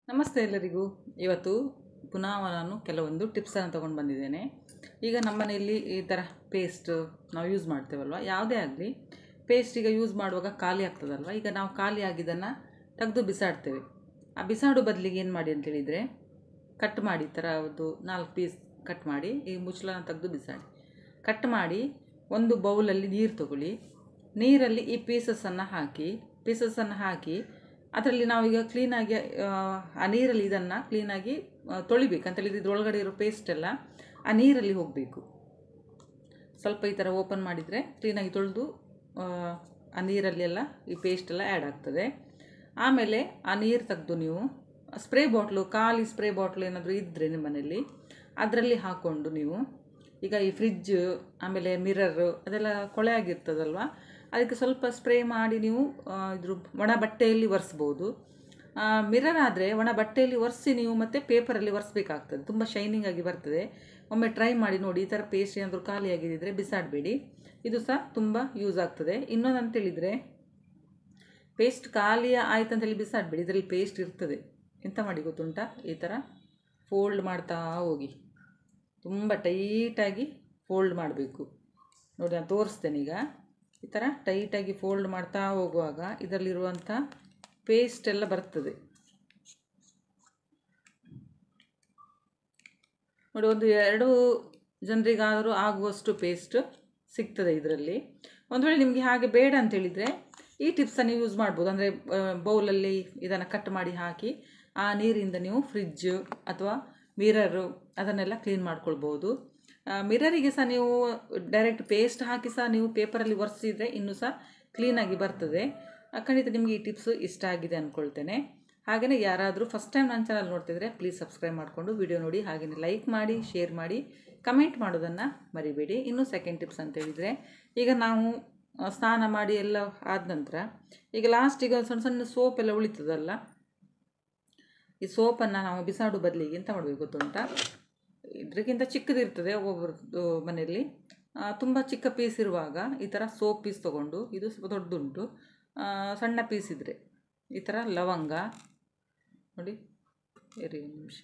ನಮಸ್ತೆ ಎಲ್ಲರಿಗೂ. ಇವತ್ತು ಪುನಃ ನಾನು ಕೆಲವೊಂದು ಟಿಪ್ಸನ್ನು ತೊಗೊಂಡು ಬಂದಿದ್ದೇನೆ. ಈಗ ನಮ್ಮ ಮನೆಯಲ್ಲಿ ಈ ಥರ ಪೇಸ್ಟ್ ನಾವು ಯೂಸ್ ಮಾಡ್ತೇವಲ್ವ, ಯಾವುದೇ ಆಗಲಿ ಪೇಸ್ಟ್ ಈಗ ಯೂಸ್ ಮಾಡುವಾಗ ಖಾಲಿ ಆಗ್ತದಲ್ವ. ಈಗ ನಾವು ಖಾಲಿ ಆಗಿದ್ದನ್ನು ತೆಗೆದು ಬಿಸಾಡ್ತೇವೆ. ಆ ಬಿಸಾಡೋ ಬದಲಿಗೆ ಏನು ಮಾಡಿ ಅಂತೇಳಿದರೆ, ಕಟ್ ಮಾಡಿ ಈ ಥರ ಒಂದು 4 ಪೀಸ್ ಕಟ್ ಮಾಡಿ ಈ ಮುಚ್ಚಳನ ತೆಗೆದು ಬಿಸಾಡಿ. ಕಟ್ ಮಾಡಿ ಒಂದು ಬೌಲಲ್ಲಿ ನೀರು ತಗೊಳ್ಳಿ. ನೀರಲ್ಲಿ ಈ ಪೀಸಸ್ಸನ್ನು ಹಾಕಿ ಅದರಲ್ಲಿ ನಾವೀಗ ಕ್ಲೀನಾಗಿ ಆ ನೀರಲ್ಲಿ ಇದನ್ನು ಕ್ಲೀನಾಗಿ ತೊಳಿಬೇಕಂತೇಳಿದ್ರೆ ಇದ್ರೊಳಗಡೆ ಇರೋ ಪೇಸ್ಟ್ ಎಲ್ಲ ಆ ನೀರಲ್ಲಿ ಹೋಗಬೇಕು. ಸ್ವಲ್ಪ ಈ ಥರ ಓಪನ್ ಮಾಡಿದರೆ ಕ್ಲೀನಾಗಿ ತೊಳೆದು ಆ ನೀರಲ್ಲೆಲ್ಲ ಈ ಪೇಸ್ಟ್ ಎಲ್ಲ ಆ್ಯಡ್ ಆಗ್ತದೆ. ಆಮೇಲೆ ಆ ನೀರು ತೆಗೆದು ನೀವು ಸ್ಪ್ರೇ ಬಾಟ್ಲು, ಖಾಲಿ ಸ್ಪ್ರೇ ಬಾಟ್ಲು ಏನಾದರೂ ಇದ್ದರೆ ನಿಮ್ಮ ಮನೆಯಲ್ಲಿ ಅದರಲ್ಲಿ ಹಾಕ್ಕೊಂಡು ನೀವು ಈಗ ಈ ಫ್ರಿಜ್ ಆಮೇಲೆ ಮಿರರು ಅದೆಲ್ಲ ಕೊಳೆ ಆಗಿರ್ತದಲ್ವ, ಅದಕ್ಕೆ ಸ್ವಲ್ಪ ಸ್ಪ್ರೇ ಮಾಡಿ ನೀವು ಇದ್ರ ಒಣ ಬಟ್ಟೆಯಲ್ಲಿ ಒರೆಸ್ಬೋದು. ಮಿರರ್ ಆದರೆ ಒಣ ಬಟ್ಟೆಯಲ್ಲಿ ಒರೆಸಿ ನೀವು ಮತ್ತು ಪೇಪರಲ್ಲಿ ಒರೆಸ್ಬೇಕಾಗ್ತದೆ, ತುಂಬ ಶೈನಿಂಗ್ ಆಗಿ ಬರ್ತದೆ. ಒಮ್ಮೆ ಟ್ರೈ ಮಾಡಿ ನೋಡಿ. ಈ ಥರ ಪೇಸ್ಟ್ ಏನಾದರೂ ಖಾಲಿಯಾಗಿದ್ದರೆ ಬಿಸಾಡಬೇಡಿ, ಇದು ಸಹ ತುಂಬ ಯೂಸ್ ಆಗ್ತದೆ. ಇನ್ನೊಂದು ಅಂತೇಳಿದರೆ, ಪೇಸ್ಟ್ ಖಾಲಿ ಆಯ್ತಂತೇಳಿ ಬಿಸಾಡಬೇಡಿ, ಇದರಲ್ಲಿ ಪೇಸ್ಟ್ ಇರ್ತದೆ. ಎಂತ ಮಾಡಿ ಗೊತ್ತುಂಟಾ, ಈ ಥರ ಫೋಲ್ಡ್ ಮಾಡ್ತಾ ಹೋಗಿ, ತುಂಬ ಟೈಟಾಗಿ ಫೋಲ್ಡ್ ಮಾಡಬೇಕು. ನೋಡಿ ನಾನು ತೋರಿಸ್ತೇನೆ. ಈಗ ಈ ಥರ ಟೈಟಾಗಿ ಫೋಲ್ಡ್ ಮಾಡ್ತಾ ಹೋಗುವಾಗ ಇದರಲ್ಲಿರುವಂಥ ಪೇಸ್ಟ್ ಎಲ್ಲ ಬರ್ತದೆ. ನೋಡಿ, ಒಂದು 2 ಜನರಿಗಾದರೂ ಆಗುವಷ್ಟು ಪೇಸ್ಟ್ ಸಿಗ್ತದೆ ಇದರಲ್ಲಿ. ಒಂದು ವೇಳೆ ನಿಮಗೆ ಹಾಗೆ ಬೇಡ ಅಂತೇಳಿದರೆ ಈ ಟಿಪ್ಸನ್ನು ಯೂಸ್ ಮಾಡ್ಬೋದು. ಅಂದರೆ ಬೌಲಲ್ಲಿ ಇದನ್ನು ಕಟ್ ಮಾಡಿ ಹಾಕಿ ಆ ನೀರಿಂದ ನೀವು ಫ್ರಿಜ್ಜು ಅಥವಾ ಮಿರರು ಅದನ್ನೆಲ್ಲ ಕ್ಲೀನ್ ಮಾಡ್ಕೊಳ್ಬೋದು. ಮಿರರಿಗೆ ಸಹ ನೀವು ಡೈರೆಕ್ಟ್ ಪೇಸ್ಟ್ ಹಾಕಿ ಸಹ ನೀವು ಪೇಪರಲ್ಲಿ ಒರೆಸಿದರೆ ಇನ್ನೂ ಸಹ ಕ್ಲೀನಾಗಿ ಬರ್ತದೆ. ಖಂಡಿತ ನಿಮಗೆ ಈ ಟಿಪ್ಸು ಇಷ್ಟ ಆಗಿದೆ ಅಂದ್ಕೊಳ್ತೇನೆ. ಹಾಗೆಯೇ ಯಾರಾದರೂ ಫಸ್ಟ್ ಟೈಮ್ ನನ್ನ ಚಾನಲ್ ನೋಡ್ತಿದ್ರೆ ಪ್ಲೀಸ್ ಸಬ್ಸ್ಕ್ರೈಬ್ ಮಾಡಿಕೊಂಡು ವಿಡಿಯೋ ನೋಡಿ, ಹಾಗೆಯೇ ಲೈಕ್ ಮಾಡಿ, ಶೇರ್ ಮಾಡಿ, ಕಮೆಂಟ್ ಮಾಡೋದನ್ನು ಮರಿಬೇಡಿ. ಇನ್ನೂ ಸೆಕೆಂಡ್ ಟಿಪ್ಸ್ ಅಂತೇಳಿದರೆ, ಈಗ ನಾವು ಸ್ನಾನ ಮಾಡಿ ಎಲ್ಲ ಆದ ನಂತರ ಈಗ ಲಾಸ್ಟಿಗೆ ಸಣ್ಣ ಸಣ್ಣ ಸೋಪ್ ಎಲ್ಲ ಉಳಿತದಲ್ಲ, ಈ ಸೋಪನ್ನು ನಾವು ಬಿಸಾಡೋ ಬದಲಿಗೆ ಎಂತ ಮಾಡಬೇಕು ಗೊತ್ತುಂಟಾ, ಇದಕ್ಕಿಂತ ಚಿಕ್ಕದಿರ್ತದೆ ಒಬ್ಬೊಬ್ಬರದ್ದು ಮನೆಯಲ್ಲಿ. ತುಂಬ ಚಿಕ್ಕ ಪೀಸ್ ಇರುವಾಗ ಈ ಥರ ಸೋಪ್ ಪೀಸ್ ತೊಗೊಂಡು, ಇದು ಸ್ವಲ್ಪ ದೊಡ್ಡದುಂಟು, ಸಣ್ಣ ಪೀಸ್ ಇದ್ದರೆ ಈ ಥರ ಲವಂಗ ನೋಡಿ, 2 ನಿಮಿಷ,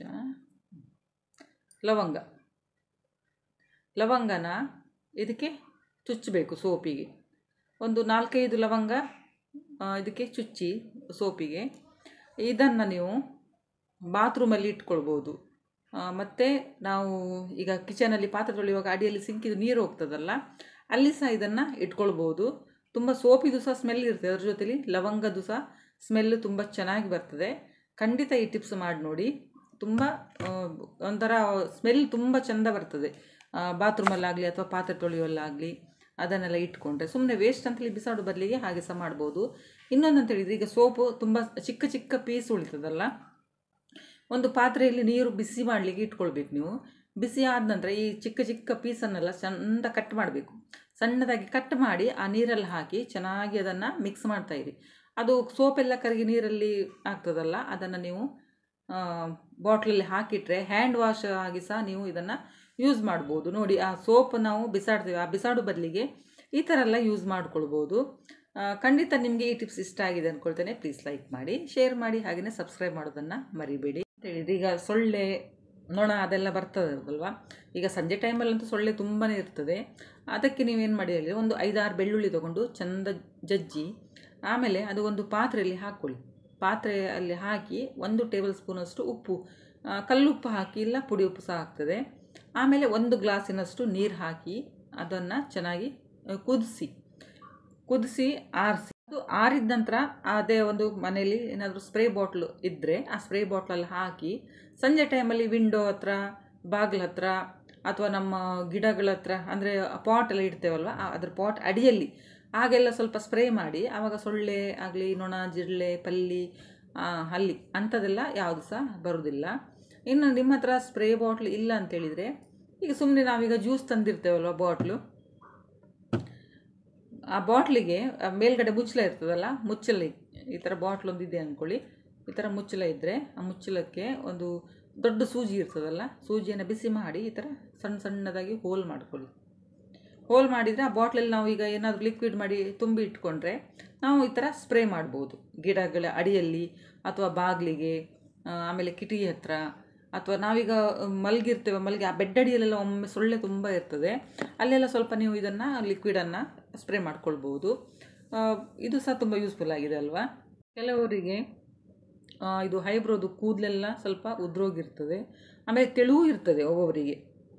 ಲವಂಗನ ಇದಕ್ಕೆ ಚುಚ್ಚಬೇಕು ಸೋಪಿಗೆ. ಒಂದು 4-5 ಲವಂಗ ಇದಕ್ಕೆ ಚುಚ್ಚಿ ಸೋಪಿಗೆ. ಇದನ್ನು ನೀವು ಬಾತ್ರೂಮಲ್ಲಿ ಇಟ್ಕೊಳ್ಬೋದು. ಮತ್ತು ನಾವು ಈಗ ಕಿಚನಲ್ಲಿ ಪಾತ್ರೆ ತೊಳೆಯುವಾಗ ಅಡಿಯಲ್ಲಿ ಸಿಂಕಿದು ನೀರು ಹೋಗ್ತದಲ್ಲ, ಅಲ್ಲಿ ಸಹ ಇದನ್ನು ಇಟ್ಕೊಳ್ಬೋದು. ತುಂಬ ಸೋಪಿದು ಸಹ ಸ್ಮೆಲ್ ಇರ್ತದೆ, ಅದ್ರ ಜೊತೆಲಿ ಲವಂಗದ್ದು ಸಹ ಸ್ಮೆಲ್ಲು ತುಂಬ ಚೆನ್ನಾಗಿ ಬರ್ತದೆ. ಖಂಡಿತ ಈ ಟಿಪ್ಸ್ ಮಾಡಿ ನೋಡಿ, ತುಂಬ ಒಂಥರ ಸ್ಮೆಲ್ ತುಂಬ ಚೆಂದ ಬರ್ತದೆ. ಬಾತ್ರೂಮಲ್ಲಾಗಲಿ ಅಥವಾ ಪಾತ್ರೆ ತೊಳೆಯುವಲ್ಲಾಗಲಿ ಅದನ್ನೆಲ್ಲ ಇಟ್ಕೊಂಡ್ರೆ ಸುಮ್ಮನೆ ವೇಸ್ಟ್ ಅಂತೇಳಿ ಬಿಸಾಡೋ ಬದಲಿಗೆ ಹಾಗೆ ಸಹ ಮಾಡ್ಬೋದು. ಇನ್ನೊಂದು ಅಂತೇಳಿದರೆ, ಈಗ ಸೋಪು ತುಂಬ ಚಿಕ್ಕ ಚಿಕ್ಕ ಪೀಸ್ ಉಳಿತದಲ್ಲ, ಒಂದು ಪಾತ್ರೆಯಲ್ಲಿ ನೀರು ಬಿಸಿ ಮಾಡಲಿಕ್ಕೆ ಇಟ್ಕೊಳ್ಬೇಕು ನೀವು. ಬಿಸಿ ಆದ ನಂತರ ಈ ಚಿಕ್ಕ ಚಿಕ್ಕ ಪೀಸನ್ನೆಲ್ಲ ಚೆಂದ ಕಟ್ ಮಾಡಬೇಕು. ಸಣ್ಣದಾಗಿ ಕಟ್ ಮಾಡಿ ಆ ನೀರಲ್ಲಿ ಹಾಕಿ ಚೆನ್ನಾಗಿ ಅದನ್ನು ಮಿಕ್ಸ್ ಮಾಡ್ತಾಯಿರಿ. ಅದು ಸೋಪೆಲ್ಲ ಕರಗಿ ನೀರಲ್ಲಿ ಆಗ್ತದಲ್ಲ, ಅದನ್ನು ನೀವು ಬಾಟ್ಲಲ್ಲಿ ಹಾಕಿಟ್ರೆ ಹ್ಯಾಂಡ್ ವಾಶ್ ಆಗಿ ಸಹ ನೀವು ಇದನ್ನು ಯೂಸ್ ಮಾಡ್ಬೋದು. ನೋಡಿ, ಆ ಸೋಪ್ ನಾವು ಬಿಸಾಡ್ತೇವೆ, ಆ ಬಿಸಾಡೋ ಬದಲಿಗೆ ಈ ಥರ ಎಲ್ಲ ಯೂಸ್ ಮಾಡ್ಕೊಳ್ಬೋದು. ಖಂಡಿತ ನಿಮಗೆ ಈ ಟಿಪ್ಸ್ ಇಷ್ಟ ಆಗಿದೆ ಅಂದ್ಕೊಳ್ತೇನೆ. ಪ್ಲೀಸ್ ಲೈಕ್ ಮಾಡಿ, ಶೇರ್ ಮಾಡಿ, ಹಾಗೆಯೇ ಸಬ್ಸ್ಕ್ರೈಬ್ ಮಾಡೋದನ್ನು ಮರಿಬೇಡಿ. ಹೇಳಿದರೆ, ಈಗ ಸೊಳ್ಳೆ, ನೊಣ ಅದೆಲ್ಲ ಬರ್ತದಲ್ವ, ಈಗ ಸಂಜೆ ಟೈಮಲ್ಲಂತೂ ಸೊಳ್ಳೆ ತುಂಬಾ ಇರ್ತದೆ. ಅದಕ್ಕೆ ನೀವೇನು ಮಾಡಿ ಹೇಳಿದರೆ, ಒಂದು 5-6 ಬೆಳ್ಳುಳ್ಳಿ ತೊಗೊಂಡು ಚೆಂದ ಜಜ್ಜಿ ಆಮೇಲೆ ಅದು ಒಂದು ಪಾತ್ರೆಯಲ್ಲಿ ಹಾಕ್ಕೊಳ್ಳಿ. ಪಾತ್ರೆಯಲ್ಲಿ ಹಾಕಿ 1 ಟೇಬಲ್ ಸ್ಪೂನಷ್ಟು ಉಪ್ಪು, ಕಲ್ಲುಪ್ಪು ಹಾಕಿ, ಇಲ್ಲ ಪುಡಿ ಉಪ್ಪು ಸಹ ಆಗ್ತದೆ. ಆಮೇಲೆ 1 ಗ್ಲಾಸಿನಷ್ಟು ನೀರು ಹಾಕಿ ಅದನ್ನು ಚೆನ್ನಾಗಿ ಕುದಿಸಿ ಆರಿಸಿ. ಅದು ಆರಿದ ನಂತರ ಅದೇ ಒಂದು ಮನೆಯಲ್ಲಿ ಏನಾದರೂ ಸ್ಪ್ರೇ ಬಾಟ್ಲು ಇದ್ದರೆ ಆ ಸ್ಪ್ರೇ ಬಾಟ್ಲಲ್ಲಿ ಹಾಕಿ ಸಂಜೆ ಟೈಮಲ್ಲಿ ವಿಂಡೋ ಹತ್ರ, ಬಾಗಿಲ ಹತ್ರ ಅಥವಾ ನಮ್ಮ ಗಿಡಗಳ ಹತ್ರ, ಅಂದರೆ ಪಾಟ್ ಎಲ್ಲ ಇಡ್ತೇವಲ್ವ, ಅದ್ರ ಪಾಟ್ ಅಡಿಯಲ್ಲಿ ಹಾಗೆಲ್ಲ ಸ್ವಲ್ಪ ಸ್ಪ್ರೇ ಮಾಡಿ. ಆವಾಗ ಸೊಳ್ಳೆ ಆಗಲಿ, ನೊಣ, ಜಿರಳೆ, ಪಲ್ಲಿ, ಹಲ್ಲಿ ಅಂಥದ್ದೆಲ್ಲ ಯಾವುದು ಸಹ ಬರೋದಿಲ್ಲ. ಇನ್ನು ನಿಮ್ಮ ಹತ್ರ ಸ್ಪ್ರೇ ಬಾಟ್ಲ್ ಇಲ್ಲ ಅಂತೇಳಿದರೆ, ಈಗ ಸುಮ್ಮನೆ ನಾವೀಗ ಜ್ಯೂಸ್ ತಂದಿರ್ತೇವಲ್ವ ಬಾಟ್ಲು, ಆ ಬಾಟ್ಲಿಗೆ ಮೇಲ್ಗಡೆ ಮುಚ್ಚಳ ಇರ್ತದಲ್ಲ, ಮುಚ್ಚಳ ಈ ಥರ ಬಾಟ್ಲ್ ಒಂದಿದೆ ಅಂದ್ಕೊಳ್ಳಿ. ಈ ಥರ ಮುಚ್ಚಳ ಇದ್ದರೆ ಆ ಮುಚ್ಚಳಕ್ಕೆ ಒಂದು ದೊಡ್ಡ ಸೂಜಿ ಇರ್ತದಲ್ಲ, ಸೂಜಿಯನ್ನು ಬಿಸಿ ಮಾಡಿ ಈ ಥರ ಸಣ್ಣ ಸಣ್ಣದಾಗಿ ಹೋಲ್ ಮಾಡ್ಕೊಳ್ಳಿ. ಹೋಲ್ ಮಾಡಿದರೆ ಆ ಬಾಟ್ಲಲ್ಲಿ ನಾವು ಈಗ ಏನಾದರೂ ಲಿಕ್ವಿಡ್ ಮಾಡಿ ತುಂಬಿ ಇಟ್ಕೊಂಡ್ರೆ ನಾವು ಈ ಥರ ಸ್ಪ್ರೇ ಮಾಡ್ಬೋದು ಗಿಡಗಳ ಅಡಿಯಲ್ಲಿ ಅಥವಾ ಬಾಗಿಲಿಗೆ ಆಮೇಲೆ ಕಿಟಕಿ ಹತ್ರ, ಅಥವಾ ನಾವೀಗ ಮಲಗಿರ್ತೇವೆ, ಮಲಗಿ ಆ ಬೆಡ್ಡಡಿಯಲ್ಲೆಲ್ಲ ಒಮ್ಮೆ ಸೊಳ್ಳೆ ತುಂಬ ಇರ್ತದೆ, ಅಲ್ಲೆಲ್ಲ ಸ್ವಲ್ಪ ನೀವು ಇದನ್ನು ಲಿಕ್ವಿಡನ್ನು ಸ್ಪ್ರೇ ಮಾಡ್ಕೊಳ್ಬೋದು. ಇದು ಸಹ ತುಂಬ ಯೂಸ್ಫುಲ್ ಆಗಿದೆ ಅಲ್ವಾ. ಕೆಲವರಿಗೆ ಇದು ಐಬ್ರೋದು ಕೂದಲೆಲ್ಲ ಸ್ವಲ್ಪ ಉದ್ರೋಗಿರ್ತದೆ, ಆಮೇಲೆ ತೆಳು ಇರ್ತದೆ ಒಬ್ಬೊಬ್ಬರಿಗೆ.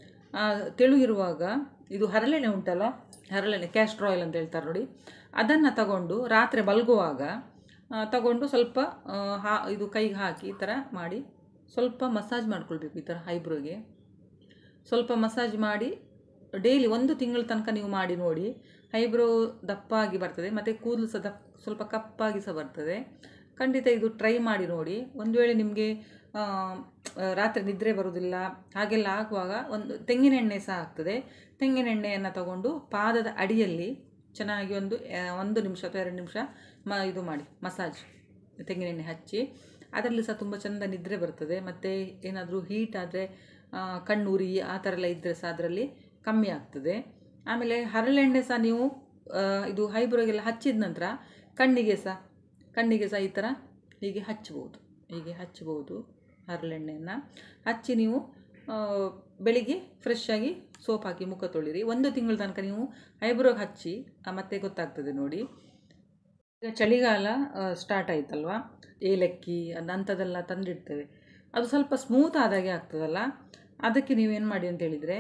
ತೆಳು ಇರುವಾಗ ಇದು ಹರಳೆಣ್ಣೆ ಉಂಟಲ್ಲ, ಹರಳೆಣ್ಣೆ ಕ್ಯಾಸ್ಟರ್ ಆಯಿಲ್ ಅಂತ ಹೇಳ್ತಾರೆ ನೋಡಿ, ಅದನ್ನು ತಗೊಂಡು ರಾತ್ರಿ ಮಲಗುವಾಗ ತಗೊಂಡು ಸ್ವಲ್ಪ ಇದು ಕೈಗೆ ಹಾಕಿ ಈ ಥರ ಮಾಡಿ ಸ್ವಲ್ಪ ಮಸಾಜ್ ಮಾಡ್ಕೊಳ್ಬೇಕು. ಈ ಥರ ಐಬ್ರೋಗೆ ಸ್ವಲ್ಪ ಮಸಾಜ್ ಮಾಡಿ ಡೈಲಿ 1 ತಿಂಗಳ ತನಕ ನೀವು ಮಾಡಿ ನೋಡಿ. ಐಬ್ರೋ ದಪ್ಪಾಗಿ ಬರ್ತದೆ, ಮತ್ತು ಕೂದಲು ಸಹ ಸ್ವಲ್ಪ ಕಪ್ಪಾಗಿ ಸಹ ಬರ್ತದೆ. ಖಂಡಿತ ಇದು ಟ್ರೈ ಮಾಡಿ ನೋಡಿ. ಒಂದು ವೇಳೆ ನಿಮಗೆ ರಾತ್ರಿ ನಿದ್ರೆ ಬರೋದಿಲ್ಲ ಹಾಗೆಲ್ಲ ಆಗುವಾಗ ಒಂದು ತೆಂಗಿನೆಣ್ಣೆ ಸಹ ಆಗ್ತದೆ. ತೆಂಗಿನೆಣ್ಣೆಯನ್ನು ತಗೊಂಡು ಪಾದದ ಅಡಿಯಲ್ಲಿ ಚೆನ್ನಾಗಿ 1 ನಿಮಿಷ ಅಥವಾ 2 ನಿಮಿಷ ಇದು ಮಾಡಿ ಮಸಾಜ್, ತೆಂಗಿನೆಣ್ಣೆ ಹಚ್ಚಿ. ಅದರಲ್ಲಿ ಸಹ ತುಂಬ ಚೆಂದ ನಿದ್ರೆ ಬರ್ತದೆ. ಮತ್ತು ಏನಾದರೂ ಹೀಟ್ ಆದರೆ ಕಣ್ಣುರಿ ಆ ಥರ ಎಲ್ಲ ಇದ್ದರೆ ಸಹ ಅದರಲ್ಲಿ ಕಮ್ಮಿ ಆಗ್ತದೆ. ಆಮೇಲೆ ಹರಳೆಣ್ಣೆ ಸಹ ನೀವು ಇದು ಐಬ್ರೋಗೆಲ್ಲ ಹಚ್ಚಿದ ನಂತರ ಕಣ್ಣಿಗೆ ಸಹ ಈ ಥರ ಹೀಗೆ ಹಚ್ಬೋದು. ಹರಳೆಣ್ಣೆಯನ್ನು ಹಚ್ಚಿ ನೀವು ಬೆಳಿಗ್ಗೆ ಫ್ರೆಶ್ ಆಗಿ ಸೋಪ್ ಹಾಕಿ ಮುಖ ತೊಳಿರಿ. 1 ತಿಂಗಳ ತನಕ ನೀವು ಐಬ್ರೋಗೆ ಹಚ್ಚಿ ಮತ್ತೆ ಗೊತ್ತಾಗ್ತದೆ ನೋಡಿ. ಈಗ ಚಳಿಗಾಲ ಸ್ಟಾರ್ಟ್ ಆಯ್ತಲ್ವ, ಏಲಕ್ಕಿ ಅಂಥದ್ದೆಲ್ಲ ತಂದಿಡ್ತೇವೆ, ಅದು ಸ್ವಲ್ಪ ಸ್ಮೂತ್ ಆದಾಗೆ ಆಗ್ತದಲ್ಲ. ಅದಕ್ಕೆ ನೀವೇನು ಮಾಡಿ ಅಂತ ಹೇಳಿದರೆ,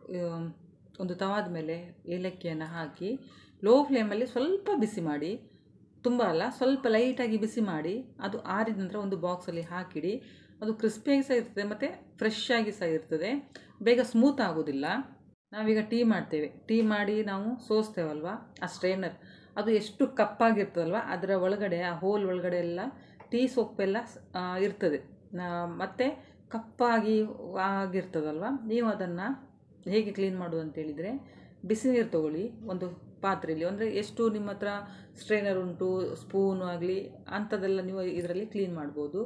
ಒಂದು ತವಾದ ಮೇಲೆ ಏಲಕ್ಕಿಯನ್ನು ಹಾಕಿ ಲೋ ಫ್ಲೇಮಲ್ಲಿ ಸ್ವಲ್ಪ ಬಿಸಿ ಮಾಡಿ, ತುಂಬ ಅಲ್ಲ, ಸ್ವಲ್ಪ ಲೈಟಾಗಿ ಬಿಸಿ ಮಾಡಿ, ಅದು ಆರಿದ ನಂತರ ಒಂದು ಬಾಕ್ಸಲ್ಲಿ ಹಾಕಿಡಿ. ಅದು ಕ್ರಿಸ್ಪಿಯಾಗಿ ಸಹ ಇರ್ತದೆ ಮತ್ತು ಫ್ರೆಶ್ ಆಗಿ ಸಹ ಇರ್ತದೆ, ಬೇಗ ಸ್ಮೂತ್ ಆಗೋದಿಲ್ಲ. ನಾವೀಗ ಟೀ ಮಾಡ್ತೇವೆ, ಟೀ ಮಾಡಿ ನಾವು ಸೋಸ್ತೇವಲ್ವ, ಆ ಸ್ಟ್ರೈನರ್ ಅದು ಎಷ್ಟು ಕಪ್ಪಾಗಿರ್ತದಲ್ವ, ಅದರ ಒಳಗಡೆ ಆ ಹೋಲ್ ಒಳಗಡೆ ಎಲ್ಲ ಟೀ ಸೊಪ್ಪೆಲ್ಲ ಇರ್ತದೆ ಮತ್ತು ಕಪ್ಪಾಗಿ ಆಗಿರ್ತದಲ್ವ. ನೀವು ಅದನ್ನು ಹೇಗೆ ಕ್ಲೀನ್ ಮಾಡೋದು ಅಂತೇಳಿದರೆ, ಬಿಸಿ ನೀರು ತೊಗೊಳ್ಳಿ ಒಂದು ಪಾತ್ರೆಯಲ್ಲಿ. ಅಂದರೆ ಎಷ್ಟು ನಿಮ್ಮ ಹತ್ರ ಸ್ಟ್ರೈನರ್ ಉಂಟು, ಸ್ಪೂನು ಆಗಲಿ ಅಂಥದ್ದೆಲ್ಲ ನೀವು ಇದರಲ್ಲಿ ಕ್ಲೀನ್ ಮಾಡ್ಬೋದು.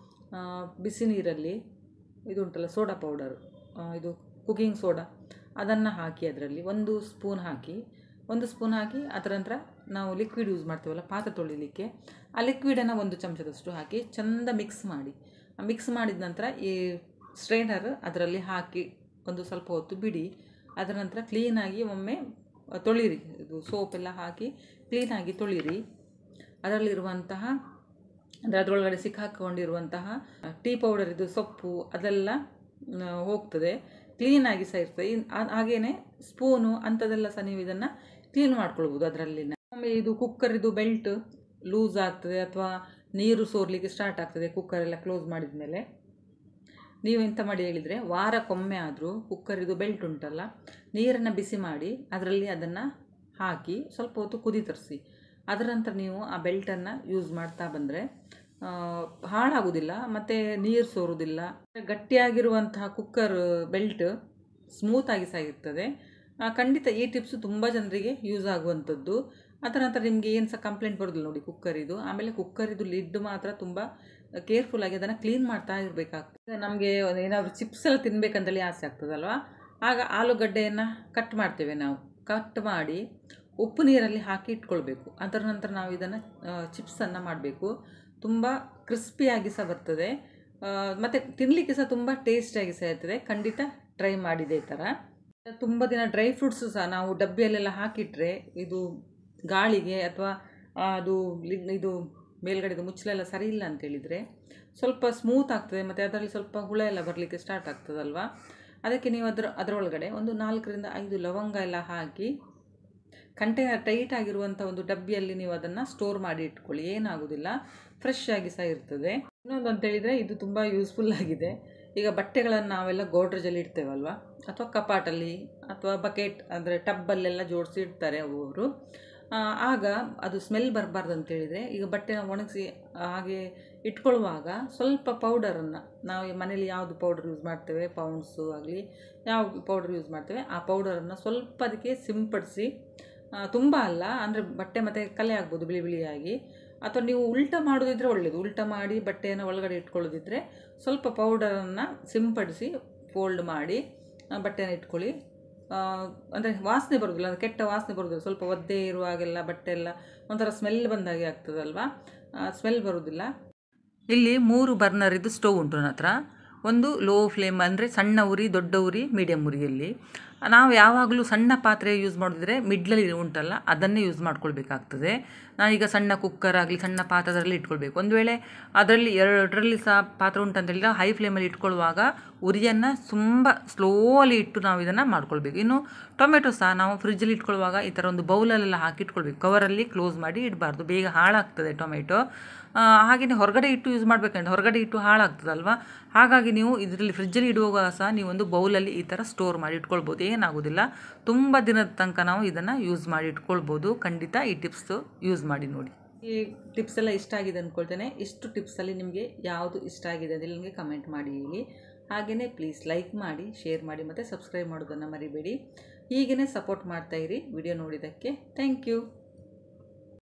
ಬಿಸಿ ನೀರಲ್ಲಿ ಇದು ಉಂಟಲ್ಲ ಸೋಡಾ ಪೌಡರ್, ಇದು ಕುಕಿಂಗ್ ಸೋಡಾ, ಅದನ್ನು ಹಾಕಿ ಅದರಲ್ಲಿ 1 ಸ್ಪೂನ್ ಹಾಕಿ ಅದರ ನಂತರ ನಾವು ಲಿಕ್ವಿಡ್ ಯೂಸ್ ಮಾಡ್ತೀವಲ್ಲ ಪಾತ್ರೆ ತೊಳಿಲಿಕ್ಕೆ, ಆ ಲಿಕ್ವಿಡನ್ನು 1 ಚಮಚದಷ್ಟು ಹಾಕಿ ಚೆಂದ ಮಿಕ್ಸ್ ಮಾಡಿದ ನಂತರ ಈ ಸ್ಟ್ರೈನರ್ ಅದರಲ್ಲಿ ಹಾಕಿ ಒಂದು ಸ್ವಲ್ಪ ಹೊತ್ತು ಬಿಡಿ. ಅದರ ನಂತರ ಕ್ಲೀನಾಗಿ ಒಮ್ಮೆ ತೊಳಿರಿ, ಇದು ಸೋಪೆಲ್ಲ ಹಾಕಿ ಕ್ಲೀನಾಗಿ ತೊಳಿರಿ. ಅದರಲ್ಲಿರುವಂತಹ ಅಂದರೆ ಅದರೊಳಗಡೆ ಸಿಕ್ಕಾಕೊಂಡಿರುವಂತಹ ಟೀ ಪೌಡರ್, ಇದು ಸೊಪ್ಪು ಅದೆಲ್ಲ ಹೋಗ್ತದೆ, ಕ್ಲೀನಾಗಿ ಸಹ ಇರ್ತದೆ. ಹಾಗೆಯೇ ಸ್ಪೂನು ಅಂಥದ್ದೆಲ್ಲ ಸಹ ನೀವು ಇದನ್ನು ಕ್ಲೀನ್ ಮಾಡ್ಕೊಳ್ಬೋದು ಅದರಲ್ಲಿನ. ಒಮ್ಮೆ ಇದು ಕುಕ್ಕರಿದು ಬೆಲ್ಟ್ ಲೂಸ್ ಆಗ್ತದೆ ಅಥವಾ ನೀರು ಸೋರಲಿಕ್ಕೆ ಸ್ಟಾರ್ಟ್ ಆಗ್ತದೆ, ಕುಕ್ಕರೆಲ್ಲ ಕ್ಲೋಸ್ ಮಾಡಿದ ಮೇಲೆ ನೀವು ಎಂತ ಮಾಡಿ ಹೇಳಿದರೆ, ವಾರಕ್ಕೊಮ್ಮೆ ಆದರೂ ಕುಕ್ಕರಿದು ಬೆಲ್ಟ್ ಉಂಟಲ್ಲ, ನೀರನ್ನು ಬಿಸಿ ಮಾಡಿ ಅದರಲ್ಲಿ ಅದನ್ನು ಹಾಕಿ ಸ್ವಲ್ಪ ಹೊತ್ತು ಕುದಿ ತರಿಸಿ. ಅದರ ನಂತರ ನೀವು ಆ ಬೆಲ್ಟನ್ನು ಯೂಸ್ ಮಾಡ್ತಾ ಬಂದರೆ ಹಾಳಾಗೋದಿಲ್ಲ ಮತ್ತು ನೀರು ಸೋರುವುದಿಲ್ಲ. ಗಟ್ಟಿಯಾಗಿರುವಂತಹ ಕುಕ್ಕರ್ ಬೆಲ್ಟ್ ಸ್ಮೂತಾಗಿ ಸಹ ಇರ್ತದೆ. ಖಂಡಿತ ಈ ಟಿಪ್ಸು ತುಂಬ ಜನರಿಗೆ ಯೂಸ್ ಆಗುವಂಥದ್ದು. ಅದರ ನಂತರ ನಿಮಗೆ ಏನು ಸಹ ಕಂಪ್ಲೇಂಟ್ ಬರೋದಿಲ್ಲ ನೋಡಿ ಕುಕ್ಕರಿದು. ಆಮೇಲೆ ಕುಕ್ಕರಿದು ಲಿಡ್ ಮಾತ್ರ ತುಂಬ ಕೇರ್ಫುಲ್ಲಾಗಿ ಅದನ್ನು ಕ್ಲೀನ್ ಮಾಡ್ತಾ ಇರಬೇಕಾಗ್ತದೆ. ನಮಗೆ ಏನಾದರೂ ಚಿಪ್ಸ್ ಎಲ್ಲ ತಿನ್ನಬೇಕಂತೇಳಿ ಆಸೆ ಆಗ್ತದಲ್ವ, ಆಗ ಆಲೂಗಡ್ಡೆಯನ್ನು ಕಟ್ ಮಾಡ್ತೇವೆ ನಾವು. ಕಟ್ ಮಾಡಿ ಉಪ್ಪು ನೀರಲ್ಲಿ ಹಾಕಿ ಇಟ್ಕೊಳ್ಬೇಕು. ಅದರ ನಂತರ ನಾವು ಇದನ್ನು ಚಿಪ್ಸನ್ನು ಮಾಡಬೇಕು. ತುಂಬ ಕ್ರಿಸ್ಪಿಯಾಗಿ ಸಹ ಬರ್ತದೆ ಮತ್ತು ತಿನ್ನಲಿಕ್ಕೆ ಸಹ ತುಂಬ ಟೇಸ್ಟಿಯಾಗಿ ಸಹ ಇರ್ತದೆ. ಖಂಡಿತ ಟ್ರೈ ಮಾಡಿದೆ ಈ ಥರ. ತುಂಬ ದಿನ ಡ್ರೈ ಫ್ರೂಟ್ಸು ಸಹ ನಾವು ಡಬ್ಬಿಯಲ್ಲೆಲ್ಲ ಹಾಕಿಟ್ರೆ ಇದು ಗಾಳಿಗೆ ಅಥವಾ ಇದು ಮೇಲ್ಗಡೆದು ಮುಚ್ಚಲೆಲ್ಲ ಸರಿ ಇಲ್ಲ ಅಂತೇಳಿದರೆ ಸ್ವಲ್ಪ ಸ್ಮೂತ್ ಆಗ್ತದೆ ಮತ್ತು ಅದರಲ್ಲಿ ಸ್ವಲ್ಪ ಹುಳ ಎಲ್ಲ ಬರಲಿಕ್ಕೆ ಸ್ಟಾರ್ಟ್ ಆಗ್ತದಲ್ವ. ಅದಕ್ಕೆ ನೀವು ಅದರೊಳಗಡೆ ಒಂದು 4ರಿಂದ 5 ಲವಂಗ ಎಲ್ಲ ಹಾಕಿ ಕಂಟೈನರ್ ಟೈಟ್ ಆಗಿರುವಂಥ ಒಂದು ಡಬ್ಬಿಯಲ್ಲಿ ನೀವು ಅದನ್ನು ಸ್ಟೋರ್ ಮಾಡಿ ಇಟ್ಕೊಳ್ಳಿ, ಏನಾಗೋದಿಲ್ಲ, ಫ್ರೆಶ್ ಆಗಿ ಸಹ ಇರ್ತದೆ. ಇನ್ನೊಂದು ಅಂತೇಳಿದರೆ ಇದು ತುಂಬ ಯೂಸ್ಫುಲ್ ಆಗಿದೆ. ಈಗ ಬಟ್ಟೆಗಳನ್ನು ನಾವೆಲ್ಲ ಗೋಡ್ರೇಜಲ್ಲಿ ಇಡ್ತೇವಲ್ವ, ಅಥವಾ ಕಪಾಟಲ್ಲಿ ಅಥವಾ ಬಕೆಟ್ ಅಂದರೆ ಟಬ್ಬಲ್ಲೆಲ್ಲ ಜೋಡಿಸಿ ಇಡ್ತಾರೆ ಅವರು. ಆಗ ಅದು ಸ್ಮೆಲ್ ಬರಬಾರ್ದು ಅಂತೇಳಿದರೆ, ಈಗ ಬಟ್ಟೆನ ಒಣಗಿಸಿ ಹಾಗೆ ಇಟ್ಕೊಳ್ಳುವಾಗ ಸ್ವಲ್ಪ ಪೌಡರನ್ನು, ನಾವು ಮನೇಲಿ ಯಾವುದು ಪೌಡರ್ ಯೂಸ್ ಮಾಡ್ತೇವೆ, ಪೌಂಡ್ಸು ಆಗಲಿ ಯಾವ ಪೌಡರ್ ಯೂಸ್ ಮಾಡ್ತೇವೆ, ಆ ಪೌಡರನ್ನು ಸ್ವಲ್ಪ ಅದಕ್ಕೆ ಸಿಂಪಡಿಸಿ, ತುಂಬ ಅಲ್ಲ, ಅಂದರೆ ಬಟ್ಟೆ ಮತ್ತು ಕಲೆ ಆಗ್ಬೋದು ಬಿಳಿ ಬಿಳಿಯಾಗಿ. ಅಥವಾ ನೀವು ಉಲ್ಟಾ ಮಾಡೋದಿದ್ರೆ ಒಳ್ಳೆಯದು, ಉಲ್ಟಾ ಮಾಡಿ ಬಟ್ಟೆಯನ್ನು ಒಳಗಡೆ ಇಟ್ಕೊಳ್ಳೋದಿದ್ರೆ ಸ್ವಲ್ಪ ಪೌಡರನ್ನು ಸಿಂಪಡಿಸಿ ಫೋಲ್ಡ್ ಮಾಡಿ ಬಟ್ಟೆನ ಇಟ್ಕೊಳ್ಳಿ. ಅಂದರೆ ವಾಸನೆ ಬರೋದಿಲ್ಲ, ಅದು ಕೆಟ್ಟ ವಾಸನೆ ಬರೋದಿಲ್ಲ. ಸ್ವಲ್ಪ ಒದ್ದೆ ಇರುವಾಗೆಲ್ಲ ಬಟ್ಟೆ ಎಲ್ಲ ಒಂಥರ ಸ್ಮೆಲ್ ಬಂದಾಗೆ ಆಗ್ತದಲ್ವ, ಸ್ಮೆಲ್ ಬರೋದಿಲ್ಲ. ಇಲ್ಲಿ 3 ಬರ್ನರಿದ್ದು ಸ್ಟವ್ ಉಂಟು ನನ್ನ ಹತ್ರ. ಒಂದು ಲೋ ಫ್ಲೇಮ್ ಅಂದರೆ ಸಣ್ಣ ಉರಿ, ದೊಡ್ಡ ಉರಿ, ಮೀಡಿಯಮ್ ಉರಿಯಲ್ಲಿ. ನಾವು ಯಾವಾಗಲೂ ಸಣ್ಣ ಪಾತ್ರೆ ಯೂಸ್ ಮಾಡಿದ್ರೆ ಮಿಡ್ಲಲ್ಲಿ ಉಂಟಲ್ಲ ಅದನ್ನೇ ಯೂಸ್ ಮಾಡ್ಕೊಳ್ಬೇಕಾಗ್ತದೆ. ನಾನೀಗ ಸಣ್ಣ ಕುಕ್ಕರ್ ಆಗಲಿ ಸಣ್ಣ ಪಾತ್ರದಲ್ಲಿ ಇಟ್ಕೊಳ್ಬೇಕು. ಒಂದು ವೇಳೆ ಅದರಲ್ಲಿ ಎರಡರಲ್ಲಿ ಸಹ ಪಾತ್ರೆ ಉಂಟಂತೇಳಿದ್ರೆ ಹೈ ಫ್ಲೇಮಲ್ಲಿ ಇಟ್ಕೊಳ್ಳುವಾಗ ಉರಿಯನ್ನು ತುಂಬ ಸ್ಲೋಲಿ ಇಟ್ಟು ನಾವು ಇದನ್ನು ಮಾಡ್ಕೊಳ್ಬೇಕು. ಇನ್ನು ಟೊಮೆಟೊ ಸಹ ನಾವು ಫ್ರಿಜ್ಜಲ್ಲಿ ಇಟ್ಕೊಳ್ಳುವಾಗ ಈ ಥರ ಒಂದು ಬೌಲಲ್ಲೆಲ್ಲ ಹಾಕಿ ಇಟ್ಕೊಳ್ಬೇಕು. ಕವರಲ್ಲಿ ಕ್ಲೋಸ್ ಮಾಡಿ ಇಡಬಾರ್ದು, ಬೇಗ ಹಾಳಾಗ್ತದೆ ಟೊಮೆಟೊ. ಹಾಗೆಯೇ ಹೊರಗಡೆ ಇಟ್ಟು ಯೂಸ್ ಮಾಡಬೇಕಂದ್ರೆ ಹೊರಗಡೆ ಇಟ್ಟು ಹಾಳಾಗ್ತದಲ್ವ. ಹಾಗಾಗಿ ನೀವು ಇದರಲ್ಲಿ ಫ್ರಿಜ್ಜಲ್ಲಿ ಇಡುವಾಗ ಸಹ ನೀವು ಒಂದು ಬೌಲಲ್ಲಿ ಈ ಥರ ಸ್ಟೋರ್ ಮಾಡಿ ಇಟ್ಕೊಳ್ಬೋದು, ಏನಾಗೋದಿಲ್ಲ. ತುಂಬ ದಿನದ ತನಕ ನಾವು ಇದನ್ನು ಯೂಸ್ ಮಾಡಿ ಇಟ್ಕೊಳ್ಬೋದು. ಖಂಡಿತ ಈ ಟಿಪ್ಸು ಯೂಸ್ ಮಾಡಿ ನೋಡಿ. ಈ ಟಿಪ್ಸ್ ಎಲ್ಲ ಇಷ್ಟ ಆಗಿದೆ ಅಂದ್ಕೊಳ್ತೇನೆ. ಇಷ್ಟು ಟಿಪ್ಸಲ್ಲಿ ನಿಮಗೆ ಯಾವುದು ಇಷ್ಟ ಆಗಿದೆ ಅಂತ ನನಗೆ ಕಮೆಂಟ್ ಮಾಡಿ ಹೇಳಿ. ಹಾಗೆಯೇ ಪ್ಲೀಸ್ ಲೈಕ್ ಮಾಡಿ, ಶೇರ್ ಮಾಡಿ ಮತ್ತು ಸಬ್ಸ್ಕ್ರೈಬ್ ಮಾಡೋದನ್ನು ಮರಿಬೇಡಿ. ಹೀಗೇ ಸಪೋರ್ಟ್ ಮಾಡ್ತಾಯಿರಿ ವಿಡಿಯೋ ನೋಡಿದ್ದಕ್ಕೆ. Thank you.